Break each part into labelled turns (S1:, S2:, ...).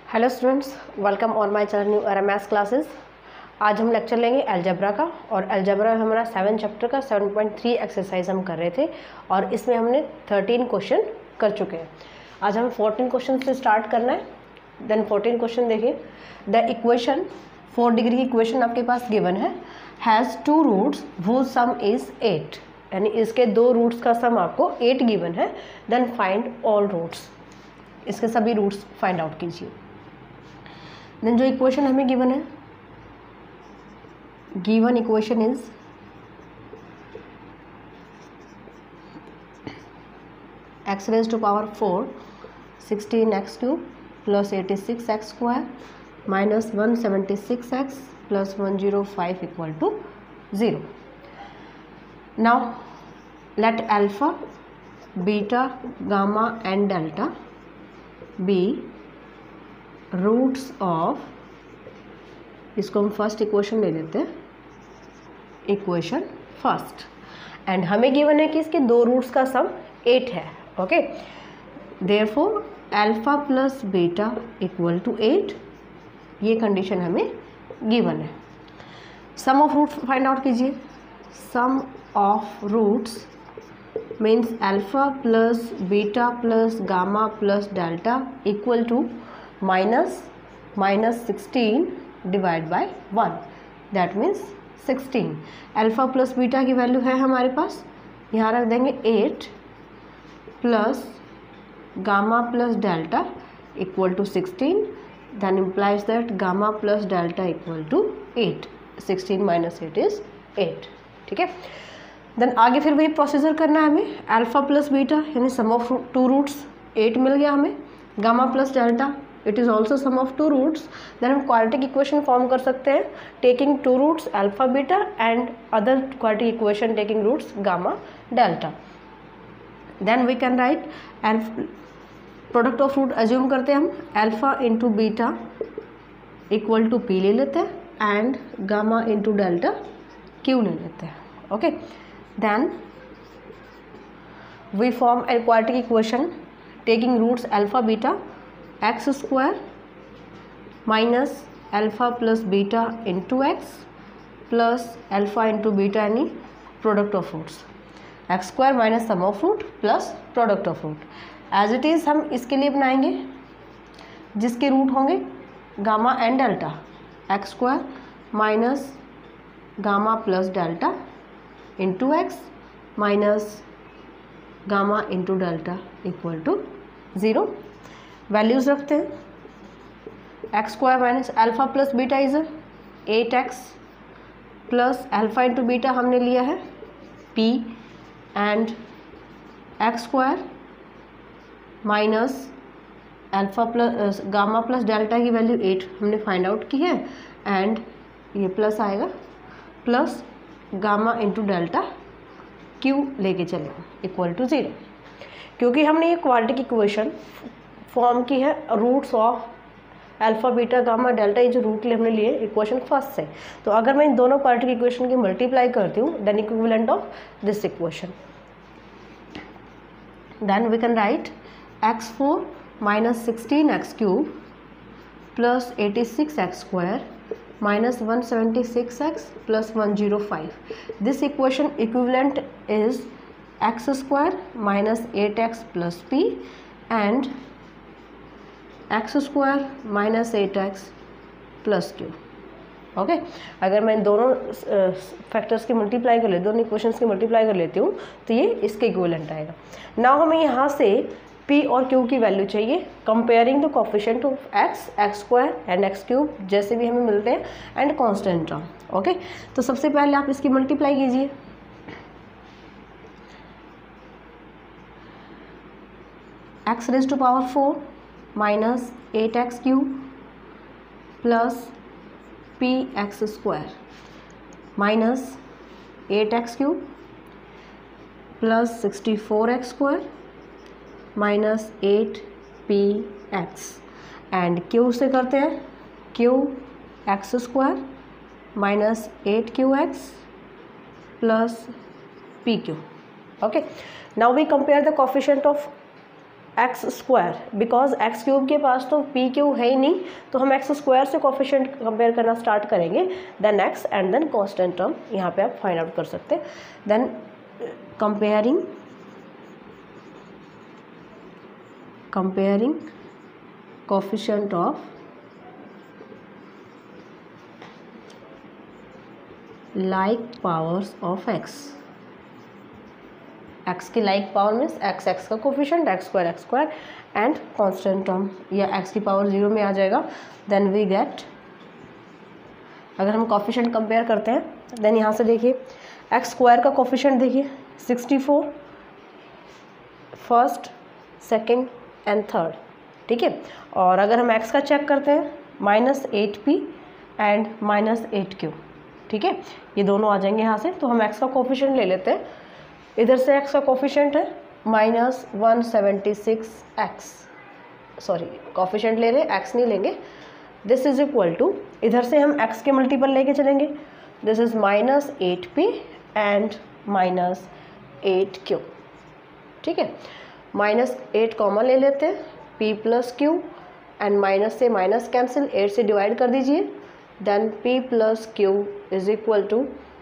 S1: Hello students, welcome on my channel new RMS classes. आज हम lecture लेंगे algebra का, और अलजेब्रा हमारा 7 चैप्टर का 7.3 एक्सरसाइज हम कर रहे थे और इसमें हमने 13 क्वेश्चन कर चुके हैं। आज हमें 14 क्वेश्चन से स्टार्ट करना है। देन 14 क्वेश्चन देखिए। द इक्वेशन 4 डिग्री की इक्वेशन आपके पास गिवन है, has 2 roots whose sum is 8, यानी इसके 2 रूट्स का सम आपको 8 गिवन है। देन फाइंड ऑल रूट्स, इसके सभी रूट्स फाइंड आउट कीजिए। देन जो इक्वेशन हमें गिवन है, given equation is x raised to power 4 16x cube plus 86x square minus 176x plus 105 equal to 0. Now let alpha, beta, gamma and delta be roots of, इसको हम first equation ले लेते हैं, equation first. And हमें given है कि इसके 2 roots का सम 8 है। Okay, therefore alpha plus beta equal to 8, ये कंडीशन हमें गिवन है। Sum of roots find out कीजिए। Sum of roots means alpha plus beta plus gamma plus delta equal to minus 16 divide by 1, that means 16। Alpha plus beta की value है हमारे पास, यहाँ रख देंगे 8 plus gamma plus delta equal to 16, then implies that gamma plus delta equal to 8। 16 minus 8 is 8। ठीक है, then आगे फिर वही प्रोसीजर करना है हमें। अल्फा प्लस बीटा यानी सम ऑफ 2 रूट्स 8 मिल गया हमें। Gamma plus delta it is also sum of 2 roots. Then हम क्वाड्रेटिक इक्वेशन फॉर्म कर सकते हैं taking 2 roots alpha beta and other quadratic equation taking roots gamma delta. Then we can write product of root assume करते हैं हम, alpha into beta equal to P ले लेते हैं and gamma into delta Q ले लेते हैं। Okay, then we form a quadratic equation taking roots alpha beta x square minus alpha plus beta into x plus alpha into beta यानी product of roots, x square minus sum of root plus product of root। as it is हम इसके लिए बनाएंगे जिसके root होंगे gamma and delta, x square minus gamma plus delta into x minus gamma into delta equal to 0। Values रखते हैं। X square minus alpha plus beta is 8x plus alpha into beta हमने लिया है p and x square minus alpha plus gamma plus delta की value 8 हमने find out की है, and ये प्लस आएगा plus gamma into delta Q लेके चले इक्वल टू 0। क्योंकि हमने ये क्वाड्रेटिक इक्वेशन फॉर्म की है roots of alpha beta gamma delta, ये जो रूट हमने लिए इक्वेशन फर्स्ट से, तो अगर मैं इन दोनों क्वाड्रेटिक इक्वेशन की मल्टीप्लाई करती हूँ then equivalent of this equation, then we can write x4 minus 16x cube plus 86x square minus 176x plus 105. This equation equivalent is x square minus 8x plus p and x square minus 8x plus q. Okay, अगर मैं इन दोनों factors की multiply कर लेती हूँ, दोनों equations की multiply कर लेती हूँ तो ये इसके इक्विवेलेंट आएगा। नाउ हमें यहाँ से p और q की वैल्यू चाहिए comparing the coefficient of x square and x cube जैसे भी हमें मिलते हैं एंड कांस्टेंट टर्म। ओके, तो सबसे पहले आप इसकी मल्टीप्लाई कीजिए। x raise to power 4 minus 8x cube plus px square minus 8x cube plus 64x square minus 8px and q से करते हैं q x square minus 8qx plus pq। Okay, now we compare the coefficient of x square, because x cube के पास तो P Q है ही नहीं, तो हम एक्स स्क्वायर से कोफिशिएंट कंपेयर करना स्टार्ट करेंगे, then x and then constant term यहाँ पे आप फाइंड आउट कर सकते हैं। Then comparing coefficient of like powers of x की लाइक पावर मीन्स एक्स का coefficient x square and constant term, या एक्स की पावर 0 में आ जाएगा। देन वी गेट, अगर हम कोफिशिएंट कंपेयर करते हैं देन यहाँ से देखिए एक्स स्क्वायर का कोफिशिएंट देखिए 64 फर्स्ट सेकंड एंड थर्ड, ठीक है। और अगर हम एक्स का चेक करते हैं -8p एंड -8q, ठीक है, ये दोनों आ जाएंगे यहाँ से। तो हम एक्स का कोफिशिएंट ले लेते हैं, इधर से एक्स का कोफिशिएंट है -176x, सॉरी कोफिशिएंट ले रहे हैं एक्स नहीं लेंगे। दिस इज इक्वल टू, इधर से हम एक्स के मल्टीपल लेके चलेंगे, this is -8p and -8q, ठीक है। -8 कॉमन ले लेते हैं, p plus q and minus से माइनस कैंसिल, 8 से डिवाइड कर दीजिए, then p plus q is equal to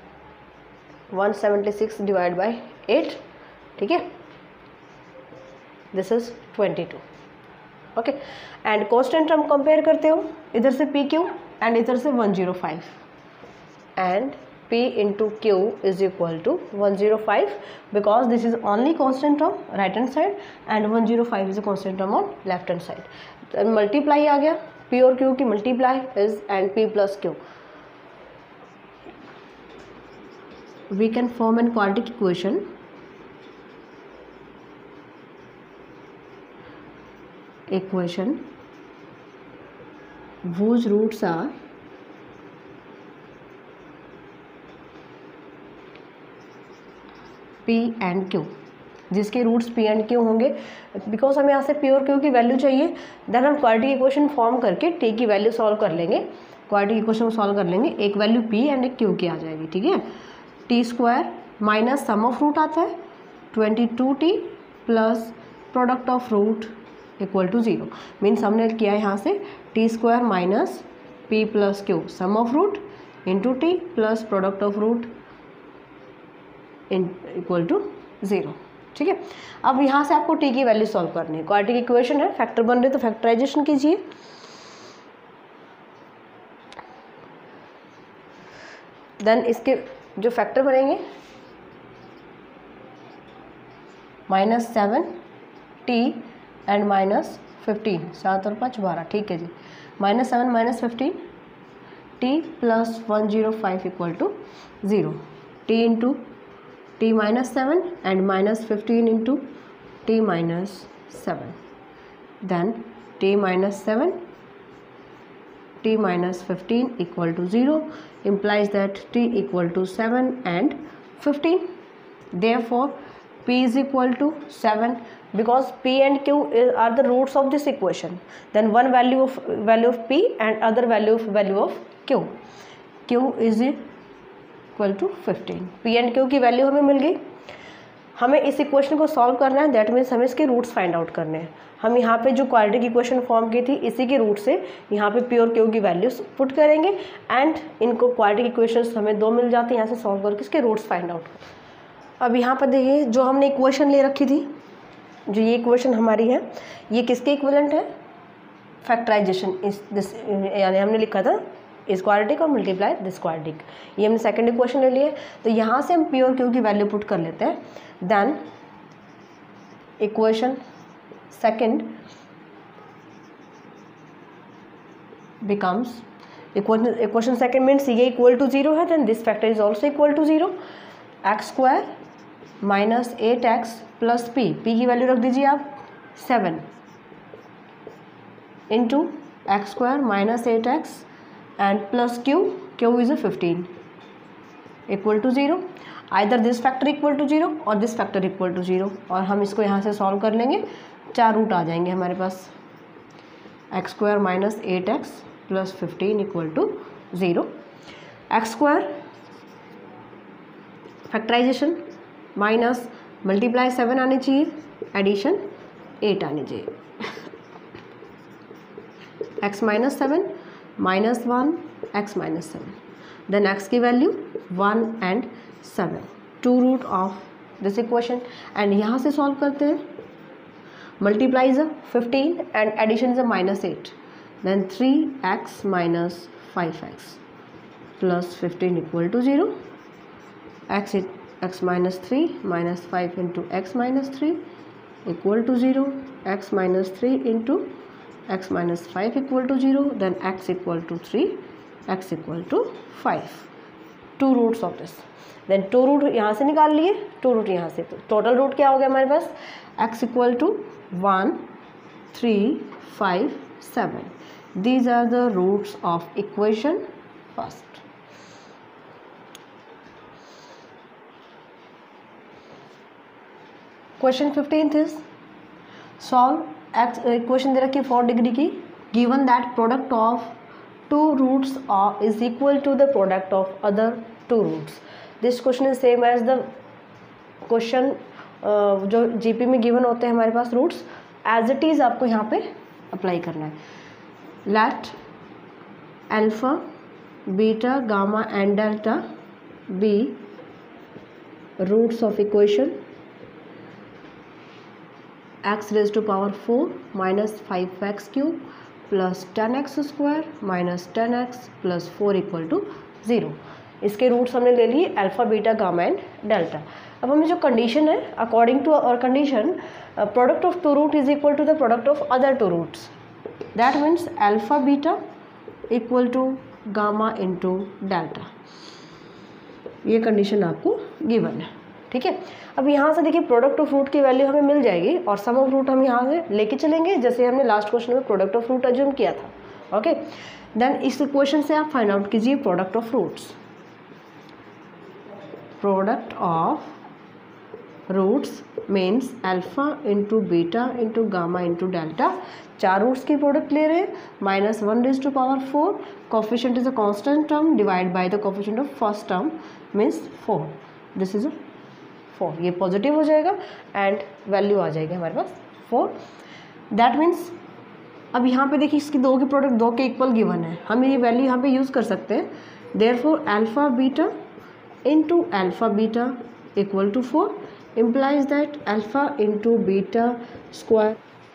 S1: 176 divide by 8, ठीक है, this is 22, okay. And constant term compare करते हो, इधर से पी क्यू एंड इधर से 105 and p into q is equal to 105 because this is only constant term right hand side and 105 is a constant term on left hand side. Multiply आ गया, p और q की multiply is and p plus q, we can form an quadratic equation whose roots are p and q, जिसके roots p and q होंगे। Because हमें यहाँ से p और q की वैल्यू चाहिए, देन हम क्वाड्रेटिक इक्वेशन फॉर्म करके t की वैल्यू सॉल्व कर लेंगे, क्वाड्रेटिक इक्वेशन सॉल्व कर लेंगे, एक वैल्यू p एंड एक q की आ जाएगी, ठीक है। T square minus sum of root आता है 22t plus product of root equal to 0, means हमने किया है यहाँ से t square minus p plus q sum of root into t plus product of root equal to 0, ठीक है। अब यहाँ से आपको t की वैल्यू सॉल्व करनी है, क्वाड्रेटिक इक्वेशन है, फैक्टर बन रहे तो फैक्टराइजेशन कीजिए। देन इसके जो फैक्टर बनेंगे -7t एंड -15, 7 और 5 12, ठीक है जी। -7 -15 t plus 105 equal to 0, t into t -7 and -15 into t -7, then t -7 t -15 equal to 0 implies that t equal to 7 and 15. Therefore, p is equal to 7 because p and q are the roots of this equation. Then one value of p and other value of q. q is equal to 15. p and q की value हमें मिल गई। हमें इस equation को solve करना है, that means हमें इसके रूट्स फाइंड आउट करने हैं। हम यहाँ पे जो क्वाड्रेटिक इक्वेशन फॉर्म की थी इसी के रूट से यहाँ पे पी और क्यू की वैल्यूज पुट करेंगे एंड इनको क्वाड्रेटिक इक्वेशंस हमें 2 मिल जाते हैं, यहाँ से सॉल्व करके इसके रूट्स फाइंड आउट। अब यहाँ पर देखिए जो हमने इक्वेशन ले रखी थी, जो ये इक्वेशन हमारी है, ये किसके इक्विवेलेंट है, फैक्टराइजेशन इस दिस, यानी हमने लिखा था इस क्वाड्रेटिक और मल्टीप्लाई दिस क्वाड्रेटिक, ये हमने सेकंड इक्वेशन ले लिए। तो यहाँ से हम पी और क्यू की वैल्यू पुट कर लेते हैं, then equation second becomes equation second means ये इक्वल टू 0 है, then this factor is also equal to 0, x square minus 8x plus p की वैल्यू रख दीजिए आप 7 into x square minus 8x and plus q is 15 equal to 0, either this factor equal to 0 और this factor equal to 0, और हम इसको यहाँ से सॉल्व कर लेंगे, 4 रूट आ जाएंगे हमारे पास, x square minus 8x plus 15 equal to 0, x square factorization minus multiply 7 आनी चाहिए, एडिशन 8 आनी चाहिए। x minus 7 minus 1 x minus 7, then x की value 1 and 7, 2 root of this equation. And यहाँ से सॉल्व करते हैं, multiply is 15 and addition is minus 8, then 3x minus 5x plus 15 equal to 0, x minus 3 minus 5 into x minus 3 equal to 0, x minus 3 into x minus 5 equal to 0, then x equal to 3, x equal to 5, 2 roots of this, then 2 root यहाँ से निकाल लिए, 2 root यहाँ से, तो total root क्या हो गया हमारे पास, x equal to 1, 3, 5, 7, these are the roots of equation first. Question 15th is solve x, equation दे रखी है 4 डिग्री की, given that product of 2 roots is equal to the product of other 2 roots. This question is same as the question जो GP में given होते हैं हमारे पास रूट्स, एज इट इज आपको यहाँ पे अप्लाई करना है। Let alpha beta gamma and delta be roots of equation x raised to power 4 minus 5x cube plus 10x square minus 10x plus 4 equal to 0। इसके रूट्स हमने ले लिए alpha beta gamma and delta. अब हमें जो condition है, according to our condition product of 2 root is equal to the product of other 2 roots, that means alpha beta equal to gamma into delta, ये condition आपको given है। ठीक है, अब यहाँ से देखिए प्रोडक्ट ऑफ रूट की वैल्यू हमें मिल जाएगी और सम ऑफ रूट हम यहाँ से लेके चलेंगे, जैसे हमने लास्ट क्वेश्चन में प्रोडक्ट ऑफ रूट अज्यूम किया था। ओके, देन इस क्वेश्चन से आप फाइंड आउट कीजिए product of roots. Product of roots means alpha into beta into gamma into delta, 4 roots की प्रोडक्ट ले रहे हैं, minus 1 raised to power 4, coefficient is a constant term divide by the coefficient of first term means 4, this is 4, ये positive हो जाएगा and value आ जाएगी हमारे पास 4। That means अब यहाँ पे देखिए इसकी 2 की प्रोडक्ट 2 के इक्वल गिवन है, हम ये वैल्यू यहाँ पे यूज़ कर सकते हैं। Therefore alpha beta into alpha beta equal to 4 implies that alpha into beta square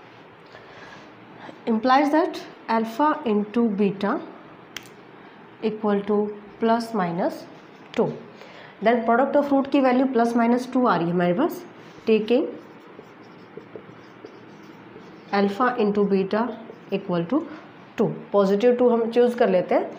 S1: implies that alpha into beta equal to plus minus 2, देन प्रोडक्ट ऑफ रूट की वैल्यू प्लस माइनस 2 आ रही है हमारे पास, taking alpha into beta equal to 2, positive 2 हम choose कर लेते हैं।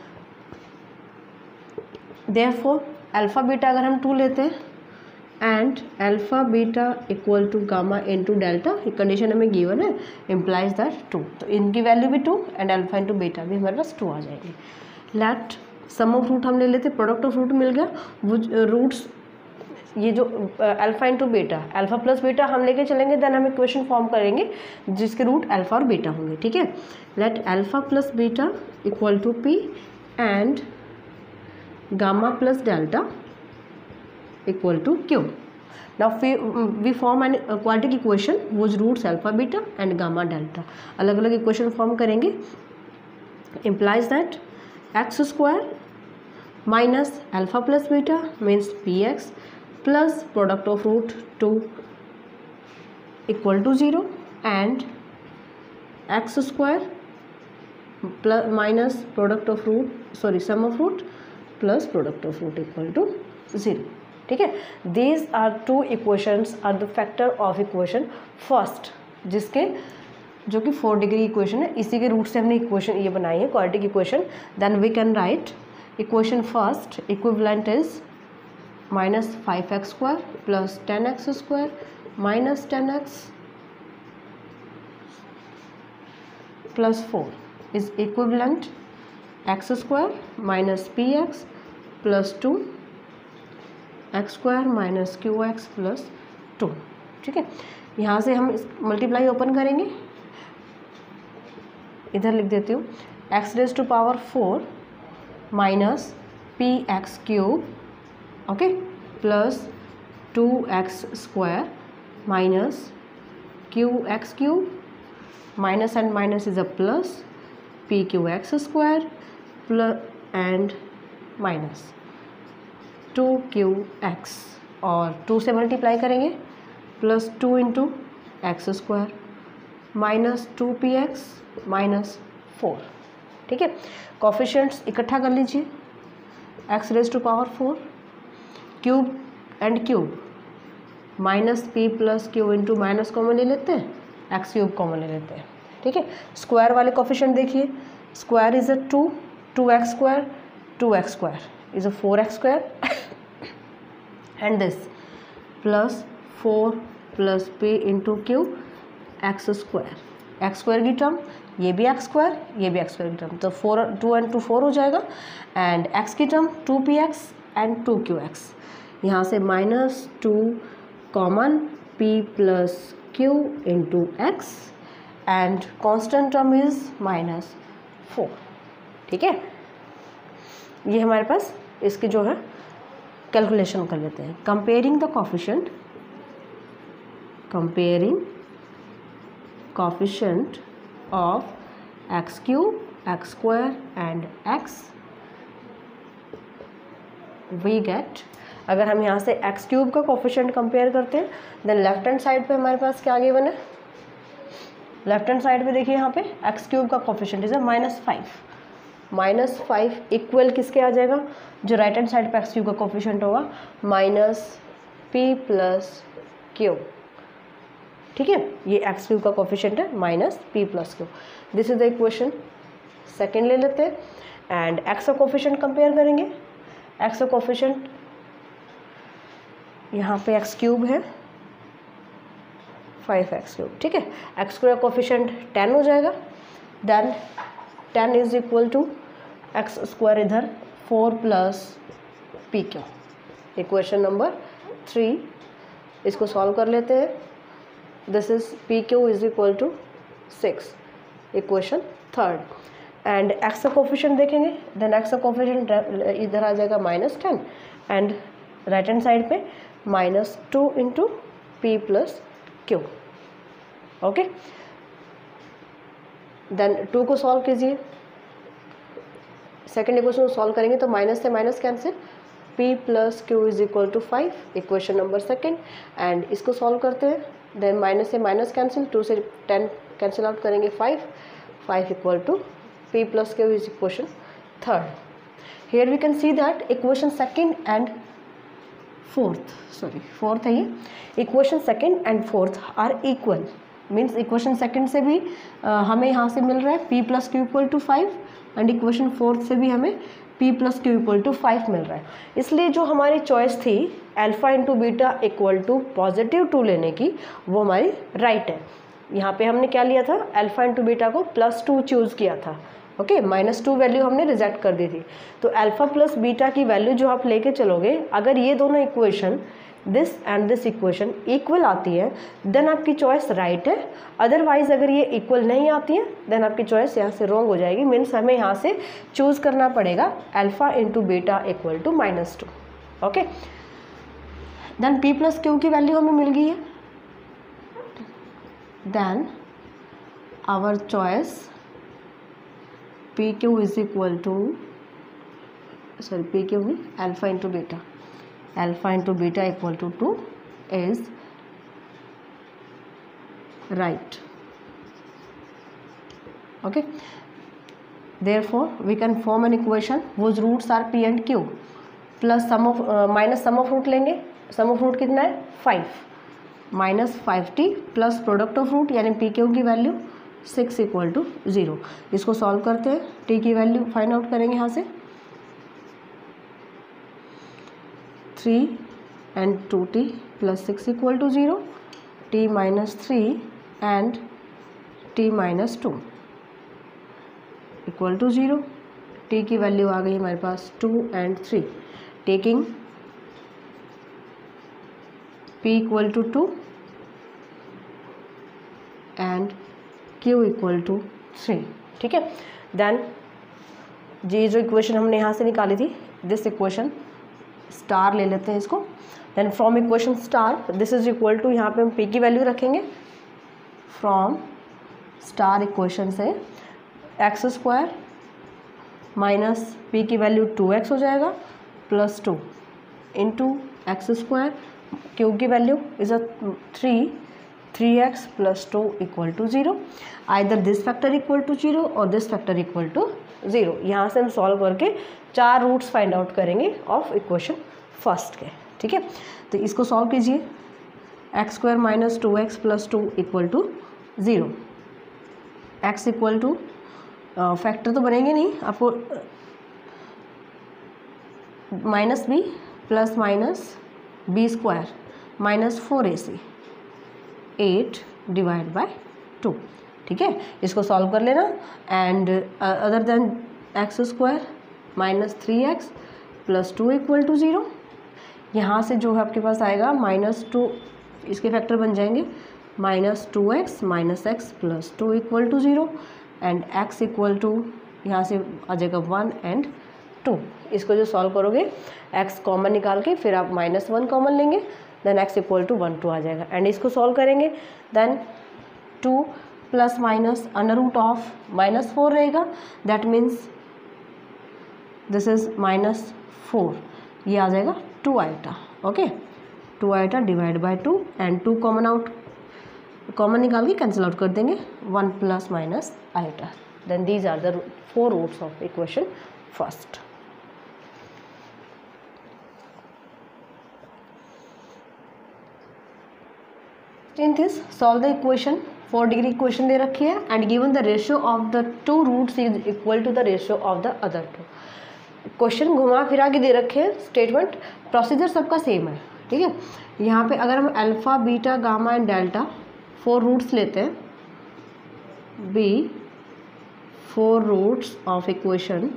S1: देयरफॉर अल्फा बीटा अगर हम 2 लेते हैं and alpha beta equal to gamma into delta, ये कंडीशन हमें गिवन है, इम्प्लाइज दैट 2, तो इनकी वैल्यू भी 2 एंड अल्फा इंटू बीटा भी हमारे पास 2 आ जाएगी। लेट सम ऑफ रूट हम ले लेते, प्रोडक्ट ऑफ रूट मिल गया, वो रूट्स ये जो alpha into beta, alpha plus beta हम लेके चलेंगे, देन हम इक्वेशन फॉर्म करेंगे जिसके रूट अल्फा और बीटा होंगे। ठीक है, let alpha plus beta equal to p and gamma plus delta equal to q. Now we form an quadratic equation whose roots alpha beta and gamma delta, अलग अलग equation form करेंगे, implies that x square minus alpha plus beta means p x plus product of root 2 equal to 0 and x square plus minus product of root sum of root plus product of root equal to 0। ठीक है, these are 2 equations are the factor of equation first, जिसके जो कि 4 degree equation है, इसी के root से हमने इक्वेशन ये बनाई है quadratic equation. Then we can write equation first equivalent is minus 5x square plus 10x square minus 10x plus 4 is equivalent x square minus px plus 2 x square minus qx plus 2। ठीक है, यहाँ से हम multiply open करेंगे, इधर लिख देती हूँ x raise to power 4 minus px cube, okay, plus 2x square minus q x cube minus and minus is a plus p q x square plus and minus 2qx और 2 से multiply करेंगे plus 2 into x square minus 2px minus 4। ठीक है, coefficients इकट्ठा कर लीजिए, x raise to power 4 cube and cube minus p plus q into minus common ले लेते हैं, एक्स क्यूब कॉमन ले लेते हैं। ठीक है, स्क्वायर वाले कोफिशिएंट देखिए, square is a 2x square 2x square is a 4x square and this plus 4 plus p into q x square, x square की टर्म ये भी एक्स स्क्वायर ये भी एक्स स्क्वायर की टर्म, तो 2 एंड 2 4 हो जाएगा एंड एक्स की टर्म 2px एंड 2qx, यहाँ से minus 2 common p plus q into x and constant term is minus 4। ठीक है, ये हमारे पास इसकी जो है कैलकुलेशन कर लेते हैं। Comparing the coefficient, comparing coefficient of x cube x square and x we get, अगर हम यहाँ से एक्स क्यूब का कोफिशिएंट कंपेयर करते हैं देन लेफ्ट हैंड साइड पे हमारे पास क्या गिवन है, लेफ्ट हैंड साइड पे देखिए यहाँ पे एक्स क्यूब का कोफिशिएंट इज -5 इक्वल किसके आ जाएगा, जो राइट हैंड साइड पे एक्स क्यूब का कोफिशिएंट होगा माइनस p प्लस क्यू। ठीक है, ये एक्स क्यूब का कोफिशिएंट है minus p plus q, this is the equation second ले लेते हैं एंड एक्स का कोफिशिएंट कंपेयर करेंगे। एक्स का कोफिशिएंट यहाँ पे एक्स क्यूब है 5x क्यूब। ठीक है, एक्स का कोफिशिएंट 10 हो जाएगा, then 10 is equal to x square इधर 4 plus p q, equation number 3, इसको सॉल्व कर लेते हैं, this is p q is equal to 6, equation third and x का कोफिशिएंट देखेंगे देन एक्स का कोफिशिएंट इधर आ जाएगा -10 एंड राइट हैंड साइड पे -2 into p plus q. Okay, then 2 को सॉल्व कीजिए, सेकेंड इक्वेशन को सॉल्व करेंगे तो माइनस से minus cancel, p plus q is equal to 5, equation number second and इसको सॉल्व करते हैं देन माइनस से माइनस कैंसिल, 2 से 10 कैंसिल आउट करेंगे 5 equal to p plus q is equation third. Here we can see that equation second and fourth है ये, equation second and fourth are equal, means equation second से भी हमें यहाँ से मिल रहा है p plus q equal to 5 and equation fourth से भी हमें p plus q equal to 5 मिल रहा है। इसलिए जो हमारी चॉइस थी alpha into beta equal to positive 2 लेने की वो हमारी राइट है। यहाँ पे हमने क्या लिया था, अल्फा इंटू बीटा को +2 चूज़ किया था। ओके, -2 वैल्यू हमने रिजेक्ट कर दी थी, तो अल्फा प्लस बीटा की वैल्यू जो आप लेके चलोगे, अगर ये दोनों equation this and this equation equal आती है देन आपकी चॉइस राइट है, अदरवाइज अगर ये इक्वल नहीं आती है देन आपकी चॉइस यहाँ से रॉन्ग हो जाएगी, मीन्स हमें यहाँ से चूज़ करना पड़ेगा alpha into beta equal to -2। Okay, then p plus q की वैल्यू हमें मिल गई है, then our choice p q is equal to p q में alpha into beta, alpha into beta equal to 2 is right. Okay, therefore we can form an equation whose roots are p and q plus sum of minus sum of root लेंगे, sum of root कितना है 5 minus 5t plus product of root यानी p q की value 6 equal to 0। इसको solve करते हैं, t की value find out करेंगे यहाँ से 3 and 2t plus 6 equal to 0, t minus 3 and t minus 2 equal to 0, t की वैल्यू आ गई हमारे पास 2 and 3, taking p equal to 2 and q equal to 3। ठीक है, देन ये जो इक्वेशन हमने यहाँ से निकाली थी दिस इक्वेशन स्टार ले लेते हैं इसको, then from equation star this is equal to, यहाँ पे हम p की वैल्यू रखेंगे फ्रॉम स्टार इक्वेशन से एक्स स्क्वायर माइनस पी की वैल्यू 2x हो जाएगा plus 2 into x square, q की value is a 3x plus 2 equal to 0। Either this factor equal to 0 और दिस फैक्टर इक्वल टू 0। यहाँ से हम सॉल्व करके 4 रूट्स फाइंड आउट करेंगे ऑफ इक्वेशन फर्स्ट के। ठीक है, तो इसको सॉल्व कीजिए। X square minus 2x plus 2 equal to 0। X equal to factor तो बनेंगे नहीं, आपको minus b plus minus b square minus 4ac 8 divide by 2। ठीक है, इसको सॉल्व कर लेना। And other then x square minus 3x plus 2 equal to 0। यहाँ से जो है आपके पास आएगा -2, इसके फैक्टर बन जाएंगे -2x minus x plus 2 equal to 0 and x equal to यहाँ से आ जाएगा 1 एंड 2। इसको जो सॉल्व करोगे x कॉमन निकाल के फिर आप -1 कॉमन लेंगे, देन x इक्वल टू 1 2 आ जाएगा। एंड इसको सॉल्व करेंगे then 2 plus minus under root of -4 रहेगा, दैट मीन्स दिस इज -4, ये आ जाएगा 2 iota. Okay, 2 iota divide by 2 and 2 common निकाल के कैंसिल आउट कर देंगे, 1 plus minus iota. Then these are the 4 roots of equation first. Solve the equation. 4 degree equation दे रखी है and given the ratio of the 2 roots is equal to the ratio of the other 2। Question घुमा फिरा के दे रखे हैं, statement procedure सबका same है। ठीक है, यहाँ पे अगर हम alpha beta gamma and delta 4 roots लेते हैं, be 4 roots of equation,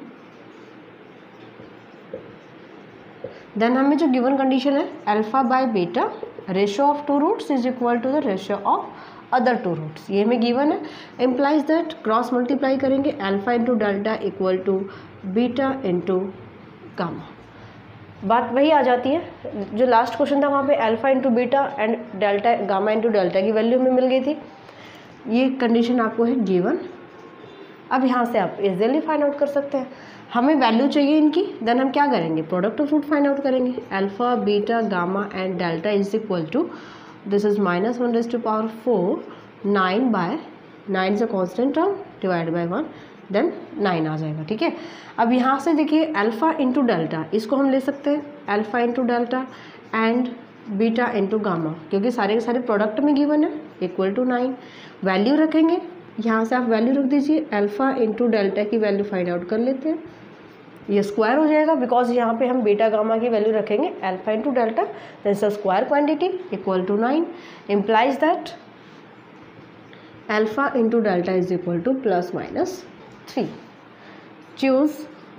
S1: then हमें जो गिवन कंडीशन है alpha by beta ratio of 2 roots is equal to the ratio of other 2 roots, ये हमें गिवन है। इम्प्लाइज दैट क्रॉस मल्टीप्लाई करेंगे alpha into delta equal to beta into gamma. बात वही आ जाती है जो लास्ट क्वेश्चन था, वहाँ पे alpha into beta and delta gamma into delta की वैल्यू हमें मिल गई थी। ये कंडीशन आपको है गिवन। अब यहाँ से आप इजीली फाइंड आउट कर सकते हैं। हमें वैल्यू चाहिए इनकी, देन हम क्या करेंगे, product of root find out करेंगे। Alpha beta gamma and delta is equal to this is -1⁴ 9 by 9 is a constant term divide by 1, then 9 आ जाएगा। ठीक है, अब यहाँ से देखिए अल्फा इंटू डेल्टा, इसको हम ले सकते हैं alpha into delta and beta into gamma, क्योंकि सारे के सारे प्रोडक्ट में गिवन है, इक्वल टू 9। वैल्यू रखेंगे, यहाँ से आप वैल्यू रख दीजिए, अल्फा इंटू डेल्टा की वैल्यू फाइंड आउट कर लेते हैं, ये स्क्वायर हो जाएगा बिकॉज यहाँ पे हम बीटा गामा की वैल्यू रखेंगे alpha into delta, then it's a square quantity equal to 9, implies that alpha into delta is equal to +-3। Choose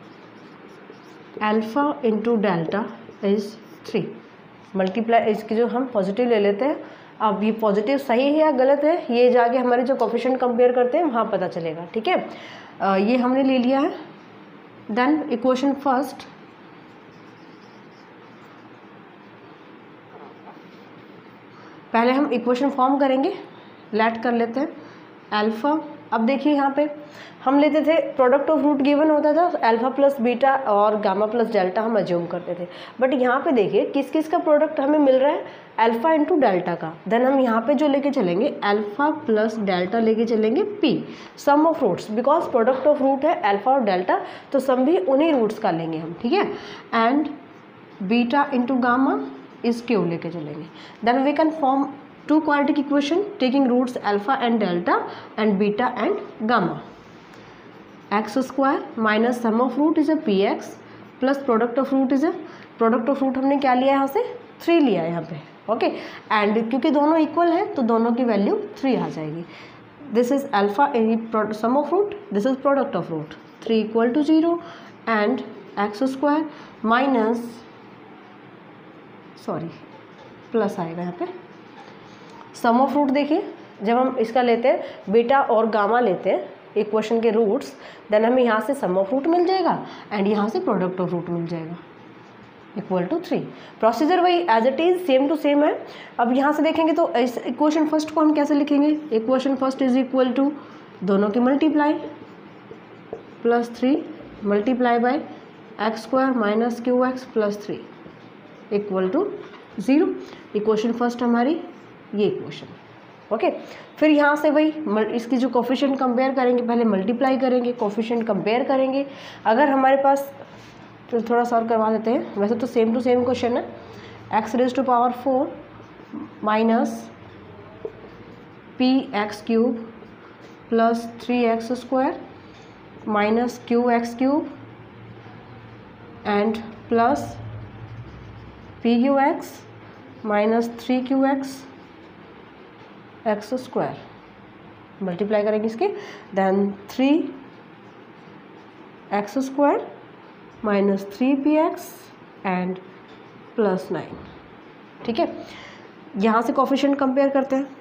S1: alpha into delta is 3। Multiply इसकी जो हम पॉजिटिव ले लेते हैं, अब ये पॉजिटिव सही है या गलत है ये जाके हमारे जो कोफिशिएंट कंपेयर करते हैं वहाँ पता चलेगा। ठीक है, ये हमने ले लिया है। देन इक्वेशन फर्स्ट, पहले हम इक्वेशन फॉर्म करेंगे, लेट कर लेते हैं अल्फा। अब देखिए यहाँ पे हम लेते थे प्रोडक्ट ऑफ रूट गिवन होता था अल्फा प्लस बीटा और गामा प्लस डेल्टा हम अज्यूम करते थे, बट यहाँ पे देखिए किस किस का प्रोडक्ट हमें मिल रहा है, अल्फा इंटू डेल्टा का। देन हम यहाँ पे जो लेके चलेंगे अल्फा प्लस डेल्टा लेके चलेंगे p, sum of roots, because product of root है अल्फा और डेल्टा, तो सम भी उन्हीं रूट्स का लेंगे हम। ठीक है, and beta into gamma is q लेके चलेंगे। Then we can form 2 quadratic equation taking roots alpha and delta and beta and gamma. X square minus sum of root is a px plus product of root is a, product of root हमने क्या लिया यहाँ से 3 लिया है यहाँ पे। Okay, and क्योंकि दोनों इक्वल है तो दोनों की वैल्यू 3 आ जाएगी। This is alpha sum of root, this is product of root, 3 equal to 0 and x square minus plus आएगा यहाँ पे सम ऑफ रूट। देखिए जब हम इसका लेते हैं बीटा और गामा लेते हैं इक्वेशन के रूट्स, देन हमें यहाँ से सम ऑफ रूट मिल जाएगा एंड यहाँ से प्रोडक्ट ऑफ रूट मिल जाएगा। Equal to 3। प्रोसीजर वही as it is same to same है। अब यहाँ से देखेंगे तो इस इक्वेशन फर्स्ट को हम कैसे लिखेंगे, equation first is equal to दोनों की multiply plus 3 multiply by x square minus q x plus 3 equal to 0। Equation first हमारी ये इक्वेशन, ओके। फिर यहाँ से वही इसकी जो कोफिशिएंट कंपेयर करेंगे, पहले मल्टीप्लाई करेंगे, कोफिशिएंट कंपेयर करेंगे। अगर हमारे पास, तो थोड़ा सॉल्व करवा देते हैं, वैसे तो सेम टू सेम क्वेश्चन है, x raise to power 4 minus p x cube plus 3x square minus q x cube and plus p q x minus 3qx x square, multiply करेंगे इसके, then 3x square minus 3px and plus 9। ठीक है, यहाँ से coefficient compare करते हैं,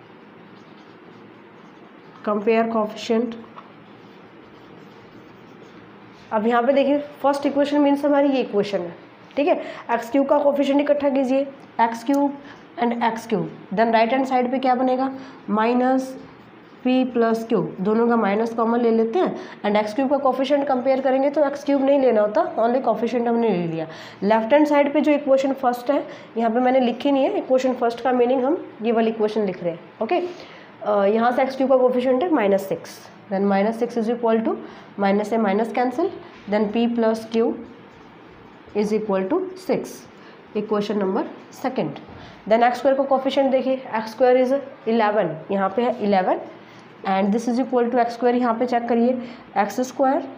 S1: compare coefficient. अब यहाँ पे देखिए फर्स्ट इक्वेशन मीन्स हमारी ये इक्वेशन है, ठीक है। एक्स क्यूब का कोफिशिएंट इकट्ठा कीजिए, x cube and x cube, then right hand side पे क्या बनेगा, माइनस पी प्लस क्यू, दोनों का माइनस कॉमन ले लेते हैं एंड एक्स क्यूब का कोफिशिएंट कंपेयर करेंगे तो एक्स क्यूब नहीं लेना होता, ओनली कोफिशिएंट हमने ले लिया। लेफ्ट हैंड साइड पे जो इक्वेशन फर्स्ट है, यहाँ पे मैंने लिखी नहीं है, इक्वेशन फर्स्ट का मीनिंग हम ये वाली इक्वेशन लिख रहे हैं, ओके। यहाँ से एक्स क्यूब का कोफिशिएंट है -6, then -6 is equal to minus से minus cancel, then p plus q is equal to 6, equation number second. Then x square को कोफिशिएंट देखिए, एक्स स्क्वायर इज 11, यहाँ पे है 11 and this is equal to x square, यहाँ पे check करिए, x square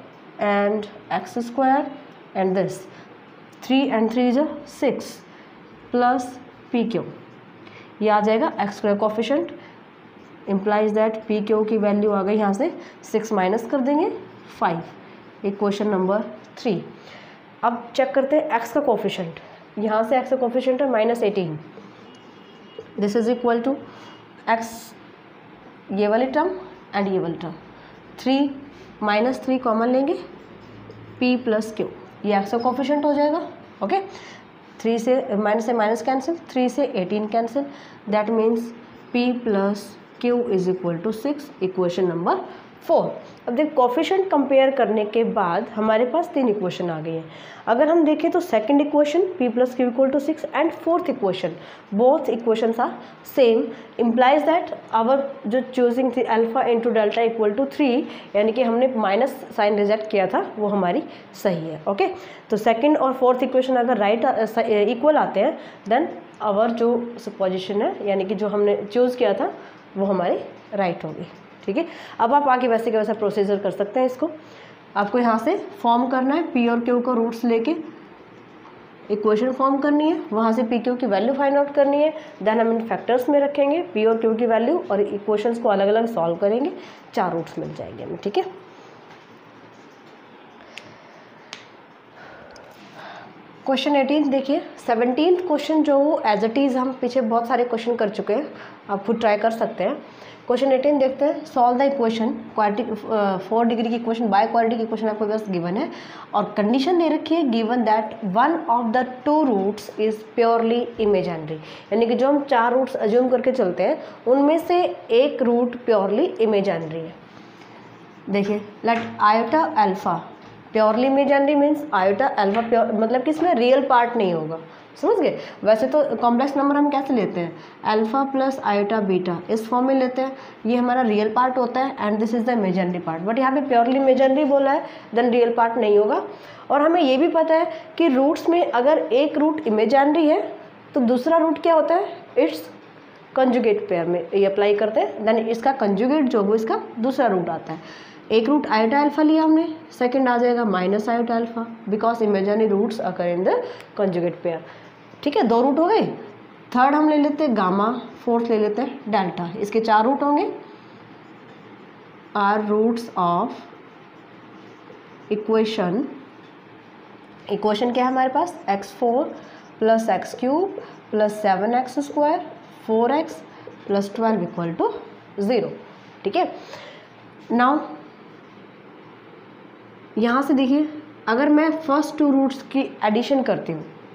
S1: and this 3 and 3 is 6 plus p q, ये आ जाएगा x square coefficient, implies that P q की वैल्यू आ गई, यहाँ से 6 माइनस कर देंगे 5, इक्वेशन नंबर 3। अब चेक करते हैं एक्स का कोफिशिएंट, यहाँ से एक्स का कोफिशिएंट है -18, this is equal to x ये वाली टर्म एंड ये वाली टर्म, 3 -3 कॉमन लेंगे, p प्लस क्यू, ये एक्स का कोफिशिएंट हो जाएगा, ओके। 3 से माइनस कैंसिल, 3 से 18 cancel, that means p plus q is equal to 6, equation number 4। अब देख कोफिशिएंट कंपेयर करने के बाद हमारे पास 3 इक्वेशन आ गई हैं। अगर हम देखें तो second equation p plus q equal to 6 and fourth equation, both equations are same, implies that our जो चूजिंग थी alpha into delta equal to 3, यानी कि हमने माइनस साइन रिजेक्ट किया था, वो हमारी सही है, ओके। तो सेकंड और फोर्थ इक्वेशन अगर राइट इक्वल आते हैं, देन आवर जो सुपोजिशन है, यानी कि जो हमने चूज़ किया था वो हमारी राइट होगी, ठीक है। अब आप आगे वैसे के वैसा प्रोसीजर कर सकते हैं। इसको आपको यहाँ से फॉर्म करना है, पी और क्यू को रूट्स लेके इक्वेशन फॉर्म करनी है, वहाँ से पी क्यू की वैल्यू फाइंड आउट करनी है, देन हम इन फैक्टर्स में रखेंगे पी और क्यू की वैल्यू और इक्वेशंस को अलग अलग सॉल्व करेंगे, 4 रूट्स मिल जाएंगे हमें, ठीक है। क्वेश्चन 18 देखिए, 17th क्वेश्चन जो एज इट इज़ हम पीछे बहुत सारे क्वेश्चन कर चुके हैं, आप खुद ट्राई कर सकते हैं। क्वेश्चन 18 देखते हैं, solve the equation, quadratic 4 degree की इक्वेशन बाय क्वाड्रेटिक इक्वेशन आपके पास गिवन है और कंडीशन दे रखी है given that one of the 2 roots is purely imaginary, यानी कि जो हम 4 रूट्स अज्यूम करके चलते हैं उनमें से एक रूट प्योरली इमेजिनरी है। देखिए, let iota alpha purely imaginary means iota alpha pure, मतलब कि इसमें रियल पार्ट नहीं होगा, समझ गए। वैसे तो कॉम्प्लेक्स नंबर हम कैसे लेते हैं, अल्फा प्लस आयोटा बीटा, इस फॉर्म में लेते हैं, ये हमारा रियल पार्ट होता है and this is the imaginary part, but यहाँ पे प्योरली इमेजिनरी बोला है, देन रियल पार्ट नहीं होगा। और हमें ये भी पता है कि रूट्स में अगर एक रूट इमेजिनरी है तो दूसरा रूट क्या होता है, इट्स कंजुगेट पेयर में ये अप्लाई करते हैं, देन इसका कंजुगेट जो वो इसका दूसरा रूट आता है। एक रूट आयोटा अल्फा लिया हमने, सेकंड आ जाएगा minus iota alpha, because imaginary roots occur in the conjugate pair, ठीक है। 2 रूट हो गए, थर्ड हम ले लेते हैं गामा, फोर्थ ले लेते हैं डेल्टा, इसके 4 रूट होंगे, आर रूट्स ऑफ इक्वेशन क्या है हमारे पास, x4 plus x cube plus 7x square 4x plus 12 equal to 0, ठीक है। नाउ यहाँ से देखिए, अगर मैं फर्स्ट 2 रूट्स की एडिशन करती हूँ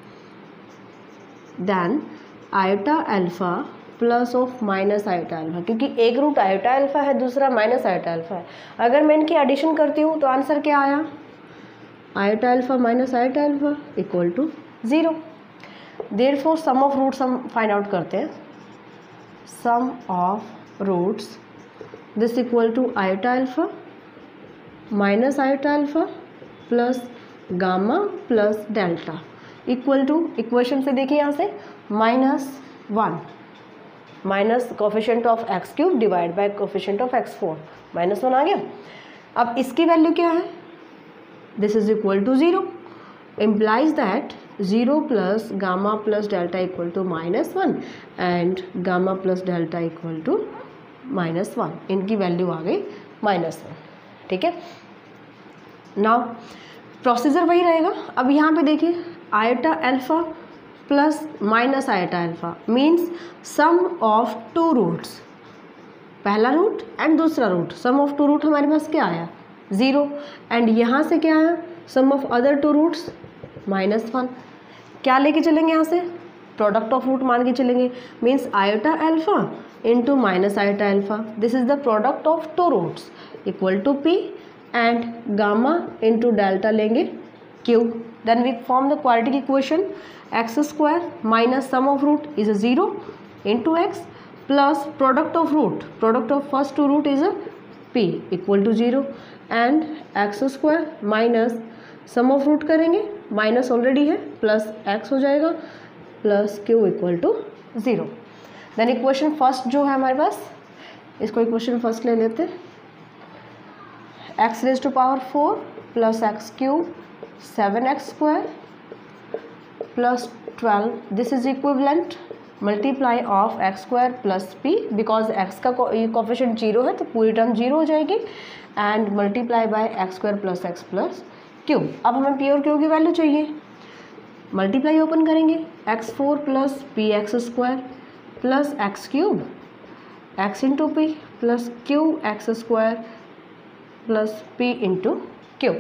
S1: then iota alpha plus of minus iota alpha, क्योंकि एक रूट आयोटा अल्फा है, दूसरा माइनस आयोटा अल्फा है। अगर मैं इनकी एडिशन करती हूँ तो आंसर क्या आया, iota alpha minus iota alpha equal to 0। Therefore sum of roots हम फाइंड आउट करते हैं। Sum of roots this equal to iota alpha minus iota alpha plus gamma plus delta equal to, equation से देखिए यहाँ से -1 minus coefficient of x cube divide by coefficient of x4, -1 आ गया। अब इसकी वैल्यू क्या है, this is equal to 0, implies that 0 plus gamma plus delta equal to -1 and gamma plus delta equal to -1, इनकी वैल्यू आ गई -1। ठीक है, नाउ प्रोसीजर वही रहेगा। अब यहाँ पे देखिए iota alpha plus minus iota alpha means sum of two roots, पहला रूट एंड दूसरा root, sum of two root हमारे पास क्या आया 0, एंड यहाँ से क्या आया sum of other two roots -1। क्या लेके चलेंगे यहाँ से, प्रोडक्ट ऑफ रूट मान के चलेंगे, means iota alpha into minus iota alpha, this is the product of two roots equal to p and gamma into delta लेंगे q, then we form the quadratic equation x square minus sum of root is a 0 into x plus product of root, product of first two root is a p equal to 0 and x square minus sum of root करेंगे, minus already है, plus x हो जाएगा plus q equal to 0। Then equation first जो है हमारे पास, इसको equation first ले लेते हैं, x raise to power 4 plus x cube 7x square plus 12, this is equivalent multiply of x square plus p, because x का कोफिशिएंट 0 है तो पूरी टर्म 0 हो जाएगी, and multiply by x square plus x plus q। अब हमें p और q की वैल्यू चाहिए, मल्टीप्लाई ओपन करेंगे, x4 plus p x square plus x cube x into p plus q x square plus p into q,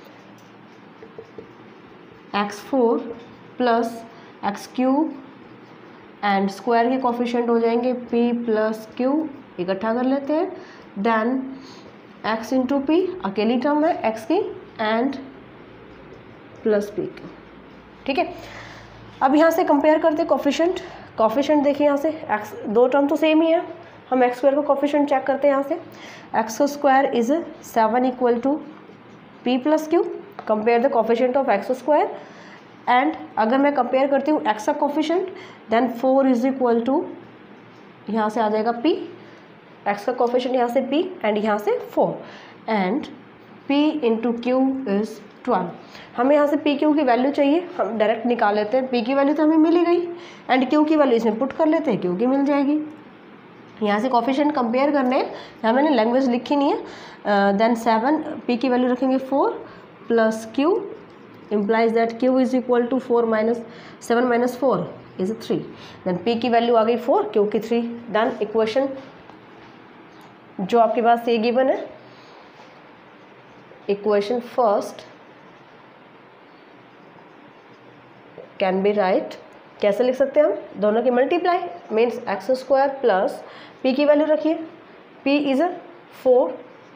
S1: x4 plus x cube and square के coefficient हो जाएंगे p plus q, इकट्ठा कर लेते हैं, then x into p अकेली term है x की एंड प्लस p की। ठीक है, अब यहाँ से कंपेयर करते हैं कोफिशिएंट, कोफिशिएंट देखिए यहाँ से x, दो टर्म तो सेम ही है, हम एक्स स्क्वायर का कोफिशिएंट चेक करते हैं यहाँ से, x square is 7 equal to p plus q, compare the coefficient of x square, and अगर मैं कंपेयर करती हूँ एक्स का coefficient then 4 is equal to, यहाँ से आ जाएगा p, एक्स का कोफिशिएंट यहाँ से p एंड यहाँ से 4, and p into q is 12। हमें यहाँ से p q की वैल्यू चाहिए, हम डायरेक्ट निकाल लेते हैं, p की वैल्यू तो हमें मिल ही गई एंड q की वैल्यू इसमें पुट कर लेते हैं, q की मिल जाएगी। यहाँ से कोफिशिएंट कंपेयर करने हैं, यहाँ मैंने लैंग्वेज लिखी नहीं है, देन 7 p की वैल्यू रखेंगे 4 plus q implies that q is equal to 4 minus 7 minus 4 is 3, then p की वैल्यू आ गई 4, q की 3। देन इक्वेशन जो आपके पास ये गिवन है, equation first can be right, कैसे लिख सकते हैं हम, दोनों की multiply means x square plus p की वैल्यू रखिए, p इज 4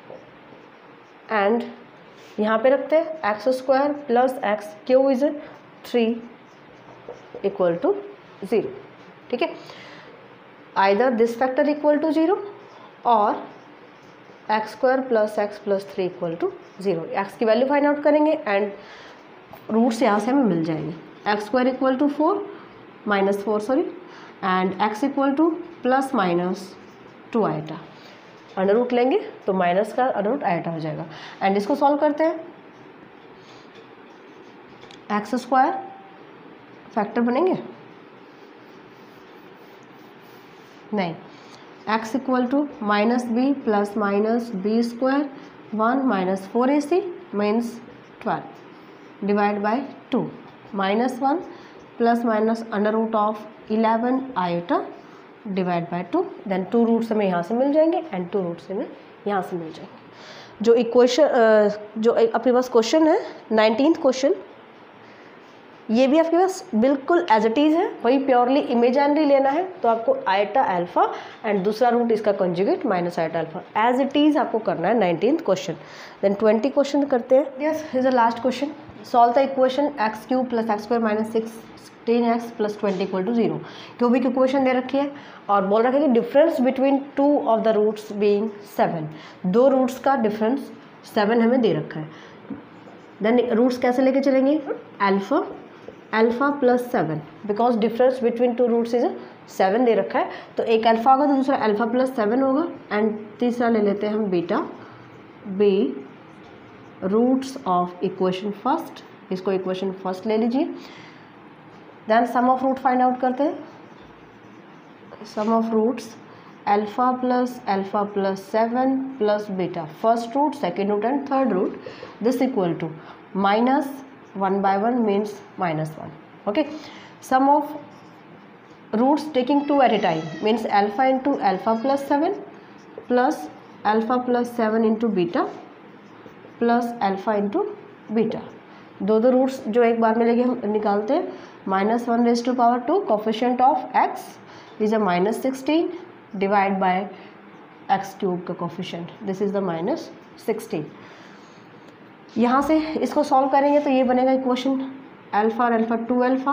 S1: एंड यहाँ पे रखते हैं x square plus x q is 3 equal to 0। ठीक है, either this factor equal to 0 और x square plus x plus 3 equal to 0, x की वैल्यू फाइंड आउट करेंगे एंड रूट्स यहाँ से हमें मिल जाएंगे, x square equal to 4 minus 4 sorry, and x equal to plus minus 2 iota, under root लेंगे तो माइनस का अंडर रूट आइटा हो जाएगा, एंड इसको सॉल्व करते हैं, एक्स स्क्वायर फैक्टर बनेंगे नहीं, x equal to minus b plus minus b square 1 minus 4ac means 12 divide by 2 minus 1 plus minus under root of 11 iota divide by 2, then 2 roots हमें यहाँ से मिल जाएंगे एंड 2 रूट्स हमें यहाँ से मिल जाएंगे। जो इक्वेशन जो अपने पास क्वेश्चन है 19th क्वेश्चन, ये भी आपके पास बिल्कुल एज इट इज़ है, वही प्योरली इमेजिनरी लेना है तो आपको आयटा अल्फा एंड दूसरा रूट इसका conjugate minus iota alpha as it is आपको करना है 19th क्वेश्चन। देन 20 क्वेश्चन करते हैं। Yes, is the last question. Solve the equation x cube plus x square minus 16x plus 20 equal to 0। Cubic equation दे रखी है और बोल रखा है कि difference between two of the roots being 7, दो रूट्स का डिफरेंस 7 हमें दे रखा है। देन रूट्स कैसे लेके चलेंगे, alpha plus 7, because difference between two roots is 7 दे रखा है, तो एक अल्फा होगा तो दूसरा अल्फा प्लस 7 होगा, एंड तीसरा ले लेते हैं हम beta, be roots of equation first, इसको इक्वेशन फर्स्ट ले लीजिए। Then sum of root find out करते हैं। Sum of roots alpha plus 7 plus beta, first root, second root and third root, this equal to minus 1 by 1 means minus 1. Okay, sum of roots taking 2 at a time means alpha into alpha plus 7 plus alpha plus 7 into beta plus alpha into beta। दो roots जो एक बार में लेके हम निकालते हैं। Minus 1 raised to power 2, coefficient of x is a minus 16 divide by x cube का coefficient, this is the minus 16। यहाँ से इसको सॉल्व करेंगे तो ये बनेगा इक्वेशन अल्फा और alpha 2 alpha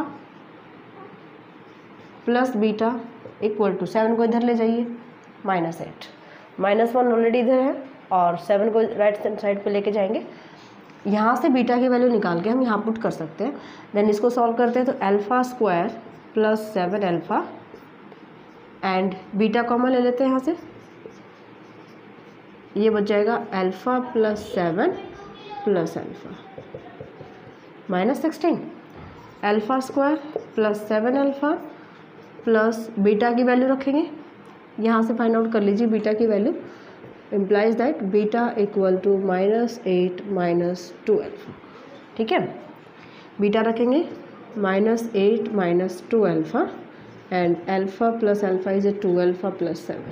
S1: plus beta equal to 7 को इधर ले जाइए माइनस 8, माइनस 1 ऑलरेडी इधर है और 7 को राइट साइड पे लेके जाएंगे। यहाँ से बीटा की वैल्यू निकाल के हम यहाँ पुट कर सकते हैं। देन इसको सॉल्व करते हैं तो alpha square plus 7 alpha and beta common ले लेते हैं यहाँ से, ये बच जाएगा alpha plus 7 plus alpha minus 16, alpha square plus 7 alpha plus beta की वैल्यू रखेंगे, यहाँ से फाइंड आउट कर लीजिए बीटा की value, implies that beta equal to minus 8 minus 2 alpha. ठीक है, बीटा रखेंगे minus 8 minus 2 alpha and alpha plus alpha is a 2 alpha plus 7,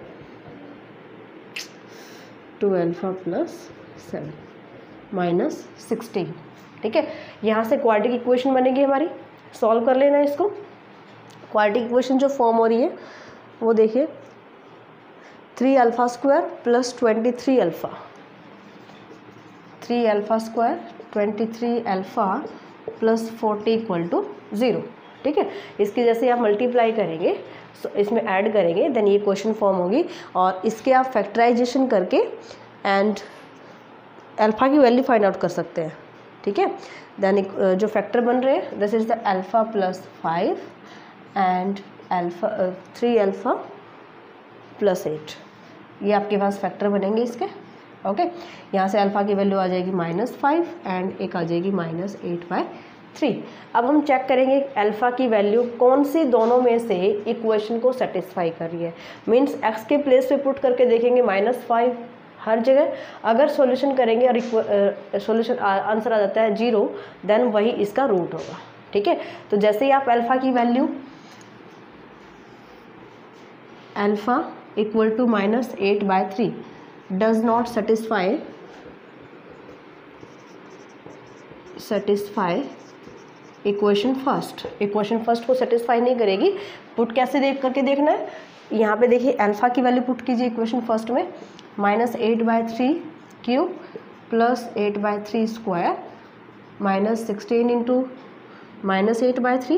S1: 2 alpha plus 7 minus 16। ठीक है, यहाँ से क्वाड्रेटिक इक्वेशन बनेगी हमारी, सॉल्व कर लेना इसको। क्वाड्रेटिक इक्वेशन जो फॉर्म हो रही है वो देखिए 3 alpha square plus 23 alpha, 3 alpha square 23 alpha plus 40 equal to 0। ठीक है, इसकी जैसे आप मल्टीप्लाई करेंगे इसमें ऐड करेंगे देन ये क्वेश्चन फॉर्म होगी और इसके आप फैक्टराइजेशन करके एंड अल्फा की वैल्यू फाइंड आउट कर सकते हैं। ठीक है, देन जो फैक्टर बन रहे हैं this is the alpha plus 5 and alpha 3 alpha plus 8, ये आपके पास फैक्टर बनेंगे इसके। ओके, यहाँ से अल्फा की वैल्यू आ जाएगी -5 एंड एक आ जाएगी -8/3। अब हम चेक करेंगे अल्फा की वैल्यू कौन सी दोनों में से इक्वेशन को सेटिस्फाई कर रही है, मीन्स एक्स के प्लेस पे पुट करके देखेंगे -5 हर जगह, अगर सॉल्यूशन करेंगे और सॉल्यूशन आंसर आ जाता है 0 देन वही इसका रूट होगा। ठीक है, तो जैसे ही आप अल्फा की value alpha equal to -8/3 does not satisfy equation first को सेटिस्फाई नहीं करेगी। पुट कैसे देख करके देखना है, यहाँ पे देखिए अल्फा की वैल्यू पुट कीजिए इक्वेशन फर्स्ट में, -8/3 cube plus 8/3 square -16 into -8/3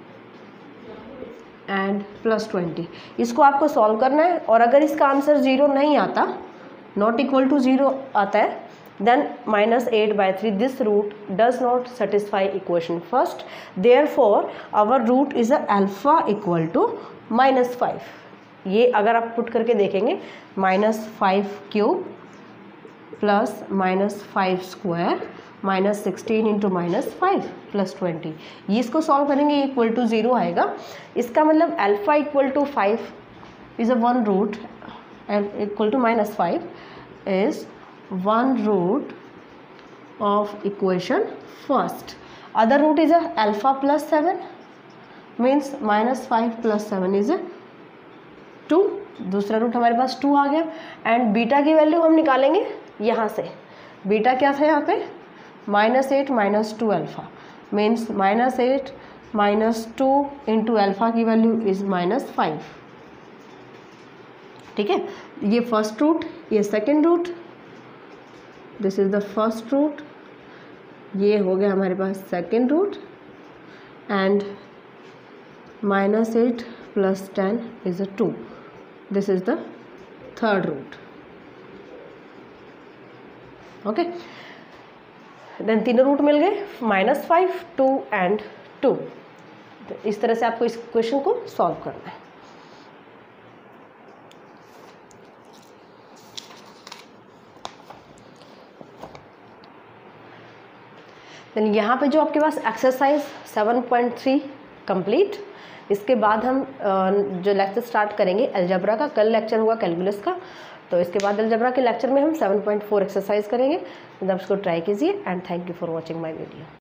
S1: and plus 20। इसको आपको सॉल्व करना है और अगर इसका आंसर 0 नहीं आता, नॉट इक्वल टू 0 आता है, then -8/3 this root does not satisfy equation first, therefore our root is a alpha equal to -5। ये अगर आप पुट करके देखेंगे -5 cube plus -5 square -16 into -5 plus 20, ये इसको सॉल्व करेंगे इक्वल टू 0 आएगा। इसका मतलब alpha equal to 5 is a 1 root equal to -5 is 1 root of equation first. Other root is a alpha plus 7 means -5 plus 7 is a 2। दूसरा root हमारे पास 2 आ गया and beta की वैल्यू हम निकालेंगे यहाँ से। बीटा क्या था यहाँ पे -8 -2 अल्फा, मीन्स -8 -2 इंटू अल्फ़ा की वैल्यू इज़ -5। ठीक है, ये फर्स्ट रूट, ये second root, this is the first root, ये हो गया हमारे पास second root, and -8 + 10 is 2, this is the third root. Okay, then तीनों रूट मिल गए, -5, 2 एंड 2। तो इस तरह से आपको इस क्वेश्चन को सॉल्व करना है। देन यहाँ पे जो आपके पास एक्सरसाइज 7.3 कंप्लीट। इसके बाद हम जो लेक्चर स्टार्ट करेंगे अलजेब्रा का, कल लेक्चर होगा कैलकुलस का, तो इसके बाद अलजेब्रा के लेक्चर में हम 7.4 एक्सरसाइज करेंगे। तो आप उसको ट्राई कीजिए and thank you for watching my video.